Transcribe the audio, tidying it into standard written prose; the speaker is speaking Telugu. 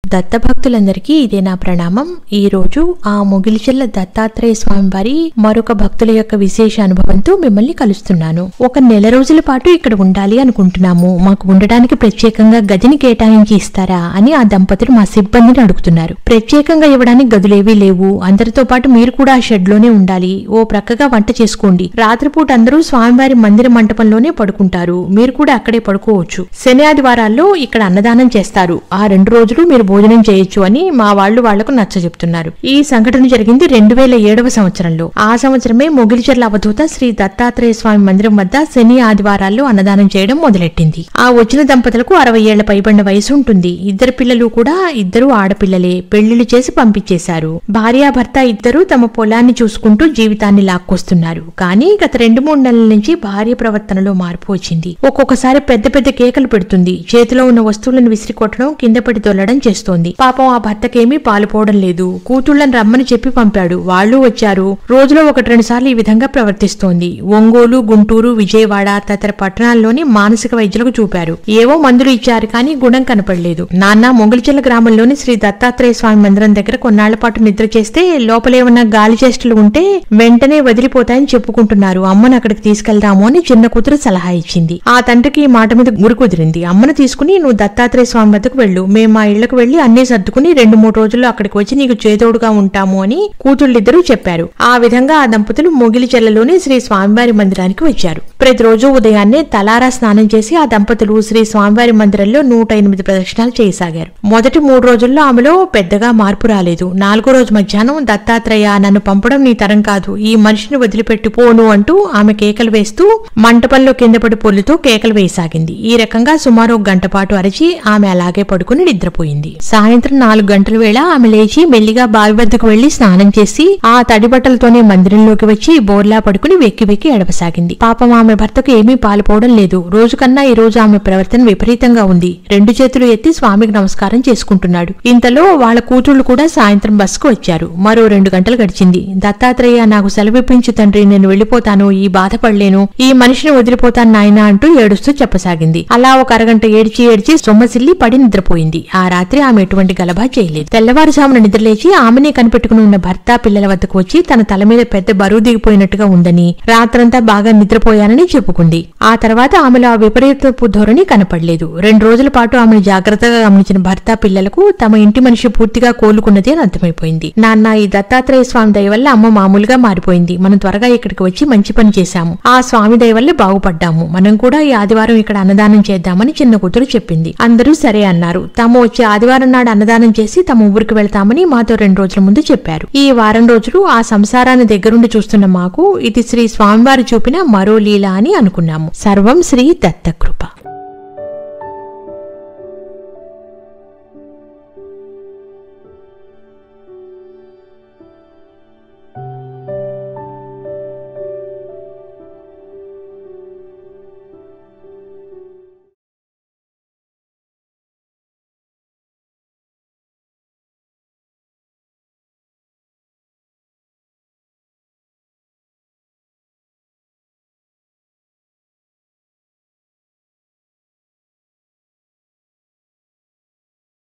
దత్తభక్తులందరికీ ఇదే నా ప్రణామం. ఈ రోజు ఆ మొగిలిచెర్ల దత్తాత్రేయ స్వామి వారి మరొక భక్తుల యొక్క విశేష అనుభవంతో మిమ్మల్ని కలుస్తున్నాను. ఒక నెల రోజుల పాటు ఇక్కడ ఉండాలి అనుకుంటున్నాము. మాకు ఉండడానికి ప్రత్యేకంగా గదిని కేటాయించి ఇస్తారా అని ఆ దంపతులు మా సిబ్బందిని అడుగుతున్నారు. ప్రత్యేకంగా ఇవ్వడానికి గదులేవీ లేవు. అందరితో పాటు మీరు కూడా ఆ షెడ్ లోనే ఉండాలి. ఓ ప్రక్కగా వంట చేసుకోండి. రాత్రిపూట అందరూ స్వామివారి మందిర మంటపంలోనే పడుకుంటారు. మీరు కూడా అక్కడే పడుకోవచ్చు. శని ఆదివారాల్లో ఇక్కడ అన్నదానం చేస్తారు. ఆ 2 రోజులు మీరు భోజనం చేయొచ్చు అని మా వాళ్లకు నచ్చ చెప్తున్నారు. ఈ సంఘటన జరిగింది 2007వ సంవత్సరంలో. ఆ సంవత్సరమే మొగిలిచెర్ల అవధూత శ్రీ దత్తాత్రేయ స్వామి మందిరం వద్ద శని ఆదివారాల్లో అన్నదానం చేయడం మొదలెట్టింది. ఆ వచ్చిన దంపతులకు 60 ఏళ్ల పైబడిన వయసు ఉంటుంది. ఇద్దరు పిల్లలు కూడా ఇద్దరు ఆడపిల్లలే. పెళ్లిళ్లు చేసి పంపించేశారు. భార్యాభర్త ఇద్దరు తమ పొలాన్ని చూసుకుంటూ జీవితాన్ని లాక్కొస్తున్నారు. కానీ గత 2-3 నెలల నుంచి భార్య ప్రవర్తనలో మార్పు వచ్చింది. ఒక్కొక్కసారి పెద్ద పెద్ద కేకలు పెడుతుంది. చేతిలో ఉన్న వస్తువులను విసిరి కొట్టడం, కింద పడి దొల్లడం చేస్తోంది. పాపం ఆ భర్తకేమీ పాలుపోవడం లేదు. కూతుళ్లను రమ్మని చెప్పి పంపాడు. వాళ్ళు వచ్చారు. రోజులో 1-2 సార్లు ఈ విధంగా ప్రవర్తిస్తోంది. ఒంగోలు, గుంటూరు, విజయవాడ తదితర పట్టణాల్లోని మానసిక వైద్యులకు చూపారు. ఏవో మందులు ఇచ్చారు కానీ గుణం కనపడలేదు. నాన్న మొగిలిచెర్ల గ్రామంలోని శ్రీ దత్తాత్రేయ స్వామి మందిరం దగ్గర కొన్నాళ్ల పాటు నిద్ర చేస్తే లోపలేమన్నా గాలి చేష్టలు ఉంటే వెంటనే వదిలిపోతాయని చెప్పుకుంటున్నారు. అమ్మను అక్కడికి తీసుకెళ్దాము అని చిన్న కూతురు సలహా ఇచ్చింది. ఆ తండ్రికి ఈ మాట మీద గురి కుదిరింది. అమ్మను తీసుకుని నువ్వు దత్తాత్రేయ స్వామి వద్దకు వెళ్ళు. మేము మా ఇళ్లకు వెళ్లి అన్ని సర్దుకుని 2-3 రోజుల్లో అక్కడికి వచ్చి నీకు చేదోడుగా ఉంటాము అని కూతుళ్ళిద్దరూ చెప్పారు. ఆ విధంగా ఆ దంపతులు మొగిలిచెర్లలోని శ్రీ స్వామివారి మందిరానికి వచ్చారు. ప్రతిరోజు ఉదయాన్నే తలారా స్నానం చేసి ఆ దంపతులు శ్రీ స్వామివారి మందిరంలో 108 ప్రదక్షిణాలు చేయసాగారు. మొదటి 3 రోజుల్లో ఆమెలో పెద్దగా మార్పు రాలేదు. 4వ రోజు మధ్యాహ్నం దత్తాత్రేయ, నన్ను పంపడం నీ తరం కాదు, ఈ మనిషిని వదిలిపెట్టి పోను అంటూ ఆమె కేకలు వేస్తూ మంటపంలో కిందపడి పొల్లుతూ కేకలు వేయసాగింది. ఈ రకంగా సుమారు 1 గంట పాటు అరిచి ఆమె అలాగే పడుకుని నిద్రపోయింది. సాయంత్రం 4 గంటల వేళ ఆమె లేచి మెల్లిగా బావి వద్దకు వెళ్లి స్నానం చేసి ఆ తడి బట్టలతోనే మందిరంలోకి వచ్చి బోర్లా పడుకుని వెక్కి వెక్కి ఎడవసాగింది. పాపం ఆమె భర్తకు ఏమీ పాలుపోవడం లేదు. రోజు కన్నా ఈ రోజు ఆమె ప్రవర్తన విపరీతంగా ఉంది. 2 చేతులు ఎత్తి స్వామికి నమస్కారం చేసుకుంటున్నాడు. ఇంతలో వాళ్ళ కూతుళ్లు కూడా సాయంత్రం బస్కు వచ్చారు. మరో 2 గంటలు గడిచింది. దత్తాత్రేయ, నాకు సెలవిప్పించు తండ్రి, నేను వెళ్లిపోతాను, ఈ బాధపడలేను, ఈ మనిషిని వదిలిపోతాను నాయనా అంటూ ఏడుస్తూ చెప్పసాగింది. అలా ఒక అరగంట ఏడ్చి ఏడ్చి సొమ్మసిల్లి పడి నిద్రపోయింది. ఆ రాత్రి ఆమె ఎటువంటి గలభా చేయలేదు. తెల్లవారుజామున నిద్రలేచి ఆమెనే కనిపెట్టుకుని ఉన్న భర్త పిల్లల వద్దకు వచ్చి తన తల మీద పెద్ద బరువు దిగిపోయినట్టుగా ఉందని, రాత్రంతా బాగా నిద్రపోయానని చెప్పుకుంది. ఆ తర్వాత ఆమెలో ఆ విపరీతపు ధోరణి కనపడలేదు. 2 రోజుల పాటు ఆమెను జాగ్రత్తగా గమనించిన భర్త పిల్లలకు తమ ఇంటి మనిషి పూర్తిగా కోలుకున్నది అని అర్థమైపోయింది. నాన్న, ఈ దత్తాత్రేయ స్వామి దయ వల్ల అమ్మ మామూలుగా మారిపోయింది. మనం త్వరగా ఇక్కడికి వచ్చి మంచి పని చేశాము. ఆ స్వామి దయ వల్ల బాగుపడ్డాము. మనం కూడా ఈ ఆదివారం ఇక్కడ అన్నదానం చేద్దామని చిన్న కూతురు చెప్పింది. అందరూ సరే అన్నారు. తాము వచ్చే ఆదివారం నాడు అన్నదానం చేసి తమ ఊరికి వెళ్తామని మాతో 2 రోజుల ముందు చెప్పారు. ఈ వారం రోజులు ఆ సంసారాన్ని దగ్గరుండి చూస్తున్న మాకు ఇది శ్రీ స్వామివారు చూపిన మరో లీల అని అనుకున్నాము. సర్వం శ్రీ దత్తకృప.